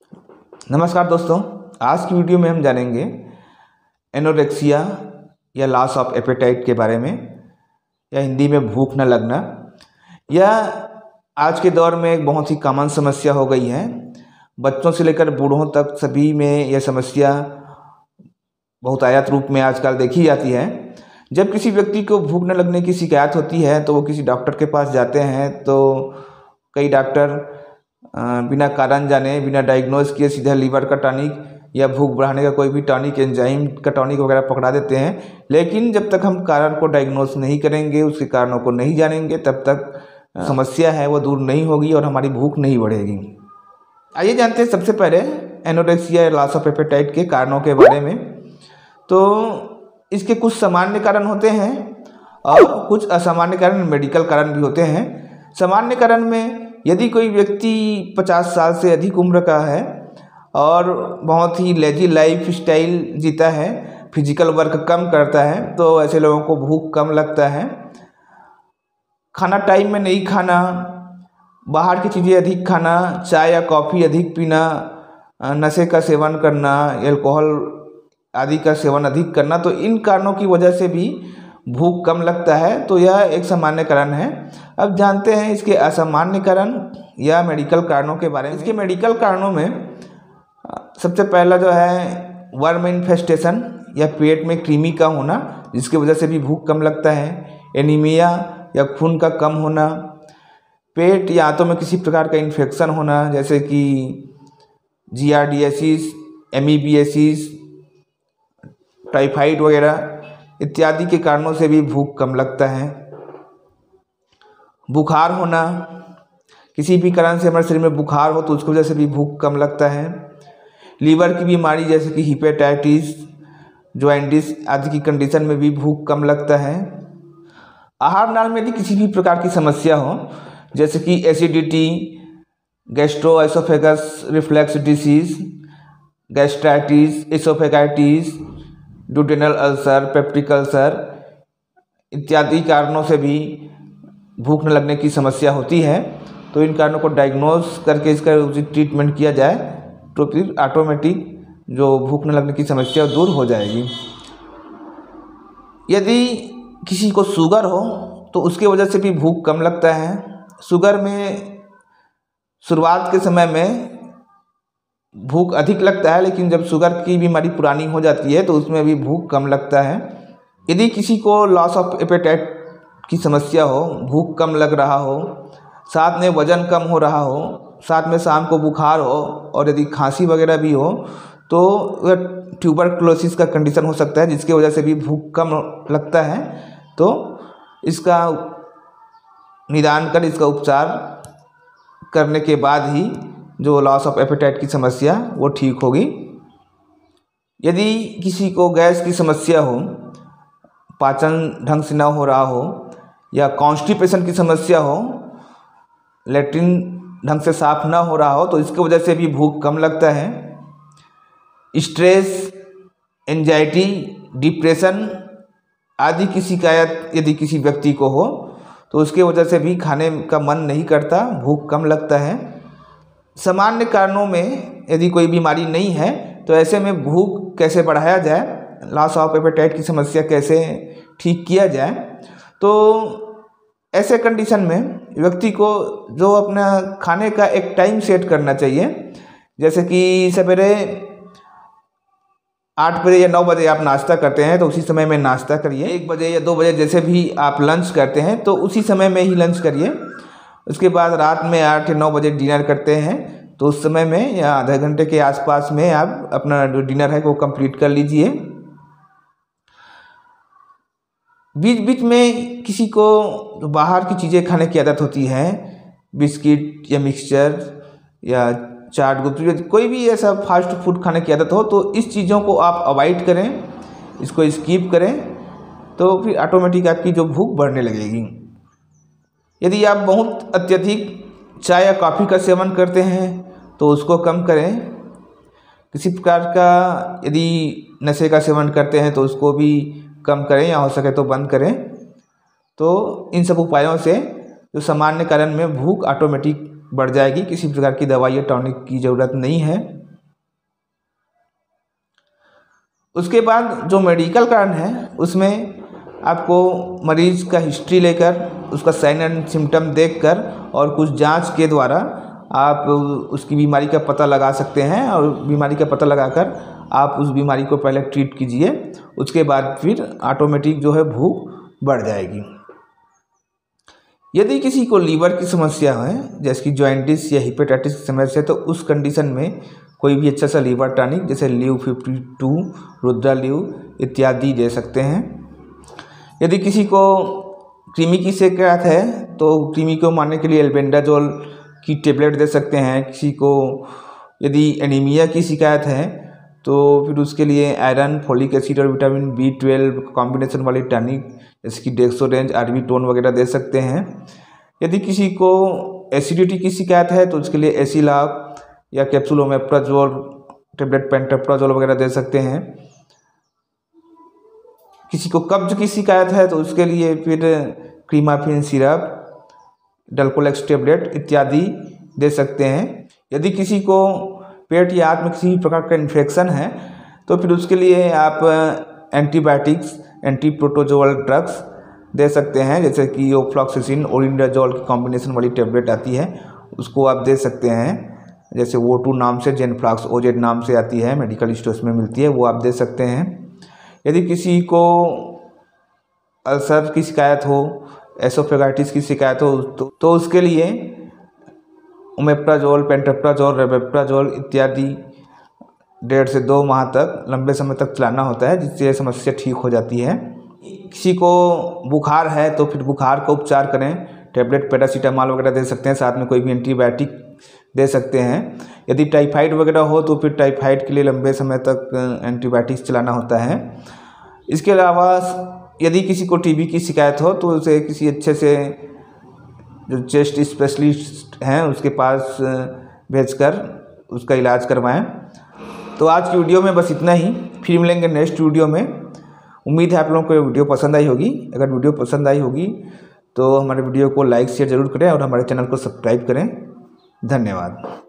नमस्कार दोस्तों, आज की वीडियो में हम जानेंगे एनोरेक्सिया या लॉस ऑफ एपेटाइट के बारे में, या हिंदी में भूख न लगना। यह आज के दौर में एक बहुत ही कॉमन समस्या हो गई है। बच्चों से लेकर बूढ़ों तक सभी में यह समस्या बहुतायत रूप में आजकल देखी जाती है। जब किसी व्यक्ति को भूख न लगने की शिकायत होती है तो वो किसी डॉक्टर के पास जाते हैं, तो कई डॉक्टर बिना कारण जाने, बिना डायग्नोज किए सीधा लीवर का टॉनिक या भूख बढ़ाने का कोई भी टॉनिक, एंजाइम का टॉनिक वगैरह पकड़ा देते हैं। लेकिन जब तक हम कारण को डायग्नोज नहीं करेंगे, उसके कारणों को नहीं जानेंगे, तब तक समस्या है वो दूर नहीं होगी और हमारी भूख नहीं बढ़ेगी। आइए जानते हैं सबसे पहले एनोरेक्सिया या लॉस ऑफ एपेटाइट के कारणों के बारे में। तो इसके कुछ सामान्य कारण होते हैं और कुछ असामान्य कारण, मेडिकल कारण भी होते हैं। सामान्य कारण में यदि कोई व्यक्ति 50 साल से अधिक उम्र का है और बहुत ही लेजी लाइफ स्टाइल जीता है, फिजिकल वर्क कम करता है, तो ऐसे लोगों को भूख कम लगता है। खाना टाइम में नहीं खाना, बाहर की चीज़ें अधिक खाना, चाय या कॉफ़ी अधिक पीना, नशे का सेवन करना, एल्कोहल आदि का सेवन अधिक करना, तो इन कारणों की वजह से भी भूख कम लगता है। तो यह एक सामान्य कारण है। अब जानते हैं इसके असामान्य कारण या मेडिकल कारणों के बारे में। इसके मेडिकल कारणों में सबसे पहला जो है वर्म इन्फेस्टेशन या पेट में कृमि का होना, जिसकी वजह से भी भूख कम लगता है। एनीमिया या खून का कम होना, पेट या आंतों में किसी प्रकार का इन्फेक्शन होना, जैसे कि जियार्डियासिस, एमीबियासिस, टाइफाइड वगैरह इत्यादि के कारणों से भी भूख कम लगता है। बुखार होना, किसी भी कारण से हमारे शरीर में बुखार हो तो उसकी वजह से भी भूख कम लगता है। लीवर की बीमारी जैसे कि हिपेटाइटिस, जॉइंटिस आदि की कंडीशन में भी भूख कम लगता है। आहार नाल में यदि किसी भी प्रकार की समस्या हो, जैसे कि acidity, gastroesophageal reflux disease, gastritis, esophagitis, duodenal ulcer, peptic ulcer इत्यादि कारणों से भी भूख न लगने की समस्या होती है। तो इन कारणों को डायग्नोज करके इसका उचित ट्रीटमेंट किया जाए तो फिर ऑटोमेटिक जो भूख न लगने की समस्या दूर हो जाएगी। यदि किसी को शुगर हो तो उसकी वजह से भी भूख कम लगता है। शुगर में शुरुआत के समय में भूख अधिक लगता है, लेकिन जब शुगर की बीमारी पुरानी हो जाती है तो उसमें भी भूख कम लगता है। यदि किसी को लॉस ऑफ एपेटाइट की समस्या हो, भूख कम लग रहा हो, साथ में वज़न कम हो रहा हो, साथ में शाम को बुखार हो और यदि खांसी वगैरह भी हो, तो ट्यूबरकुलोसिस का कंडीशन हो सकता है, जिसकी वजह से भी भूख कम लगता है। तो इसका निदान कर, इसका उपचार करने के बाद ही जो लॉस ऑफ एपेटाइट की समस्या वो ठीक होगी। यदि किसी को गैस की समस्या हो, पाचन ढंग से ना हो रहा हो, या कॉन्स्टिपेशन की समस्या हो, लैट्रिन ढंग से साफ ना हो रहा हो, तो इसकी वजह से भी भूख कम लगता है। स्ट्रेस, एंजाइटी, डिप्रेशन आदि की शिकायत यदि किसी व्यक्ति को हो तो उसकी वजह से भी खाने का मन नहीं करता, भूख कम लगता है। सामान्य कारणों में यदि कोई बीमारी नहीं है तो ऐसे में भूख कैसे बढ़ाया जाए, लॉस ऑफ एपेटाइट की समस्या कैसे ठीक किया जाए, तो ऐसे कंडीशन में व्यक्ति को जो अपना खाने का एक टाइम सेट करना चाहिए। जैसे कि सवेरे 8 बजे या 9 बजे आप नाश्ता करते हैं तो उसी समय में नाश्ता करिए। 1 बजे या 2 बजे जैसे भी आप लंच करते हैं तो उसी समय में ही लंच करिए। उसके बाद रात में 8 या 9 बजे डिनर करते हैं तो उस समय में या आधे घंटे के आसपास में आप अपना जो डिनर है वो कंप्लीट कर लीजिए। बीच बीच में किसी को बाहर की चीज़ें खाने की आदत होती है, बिस्किट या मिक्सचर या चाट, गुपचुप, कोई भी ऐसा फास्ट फूड खाने की आदत हो, तो इस चीज़ों को आप अवॉइड करें, इसको स्किप करें, तो फिर ऑटोमेटिक आपकी जो भूख बढ़ने लगेगी। यदि आप बहुत अत्यधिक चाय या कॉफ़ी का सेवन करते हैं तो उसको कम करें। किसी प्रकार का यदि नशे का सेवन करते हैं तो उसको भी कम करें या हो सके तो बंद करें। तो इन सब उपायों से जो सामान्य कारण में भूख ऑटोमेटिक बढ़ जाएगी, किसी प्रकार की दवाई या टॉनिक की ज़रूरत नहीं है। उसके बाद जो मेडिकल कारण है उसमें आपको मरीज का हिस्ट्री लेकर, उसका साइन एंड सिम्टम देखकर और कुछ जांच के द्वारा आप उसकी बीमारी का पता लगा सकते हैं, और बीमारी का पता लगाकर आप उस बीमारी को पहले ट्रीट कीजिए। उसके बाद फिर ऑटोमेटिक जो है भूख बढ़ जाएगी। यदि किसी को लीवर की समस्या है, जैसे कि जॉइंटिस या हेपेटाइटिस की समस्या, तो उस कंडीशन में कोई भी अच्छा सा लीवर टॉनिक जैसे लीव 52, रुद्रा लीव इत्यादि दे सकते हैं। यदि किसी को कृमि की शिकायत है तो कृमि को मारने के लिए एल्बेंडाजोल की टेबलेट दे सकते हैं। किसी को यदि एनीमिया की शिकायत है तो फिर उसके लिए आयरन, फोलिक एसिड और विटामिन B12 कॉम्बिनेशन वाली टॉनिक जैसे कि डेक्सोरेंज, आर्बिटोन वगैरह दे सकते हैं। यदि किसी को एसिडिटी की शिकायत है तो उसके लिए एसिलाक या कैप्सूल ओमेप्राजोल टेबलेट, पेंटाप्राजोल वगैरह दे सकते हैं। किसी को कब्ज की शिकायत है तो उसके लिए फिर क्रीमाफिन सिरप, डल्कोलेक्स टेबलेट इत्यादि दे सकते हैं। यदि किसी को पेट या आंत में किसी भी प्रकार का इन्फेक्शन है तो फिर उसके लिए आप एंटीबायोटिक्स, एंटी प्रोटोजोअल ड्रग्स दे सकते हैं, जैसे कि ओफ्लॉक्सिसिन, ओरिंडाजोल की कॉम्बिनेशन वाली टेबलेट आती है, उसको आप दे सकते हैं। जैसे O2 नाम से, जेनफ्लॉक्स OZ नाम से आती है, मेडिकल स्टोर्स में मिलती है, वो आप दे सकते हैं। यदि किसी को अल्सर की शिकायत हो, एसोफेगाइटिस की शिकायत हो तो उसके लिए ओमेप्राजोल, पेंटाप्राजोल, रेबेप्राजोल इत्यादि 1.5 से 2 माह तक लंबे समय तक चलाना होता है, जिससे समस्या ठीक हो जाती है। किसी को बुखार है तो फिर बुखार का उपचार करें, टेबलेट पैरासीटामॉल वगैरह दे सकते हैं, साथ में कोई भी एंटीबायोटिक दे सकते हैं। यदि टाइफाइड वगैरह हो तो फिर टाइफाइड के लिए लंबे समय तक एंटीबायोटिक्स चलाना होता है। इसके अलावा यदि किसी को टीबी की शिकायत हो तो उसे किसी अच्छे से जो चेस्ट स्पेशलिस्ट हैं उसके पास भेजकर उसका इलाज करवाएं। तो आज की वीडियो में बस इतना ही, फिर मिलेंगे नेक्स्ट वीडियो में। उम्मीद है आप लोगों को ये वीडियो पसंद आई होगी। अगर वीडियो पसंद आई होगी तो हमारे वीडियो को लाइक शेयर ज़रूर करें और हमारे चैनल को सब्सक्राइब करें। धन्यवाद।